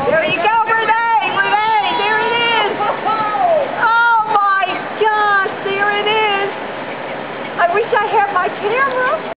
There you go, Renee! Renee, there it is! Oh my gosh, there it is! I wish I had my camera.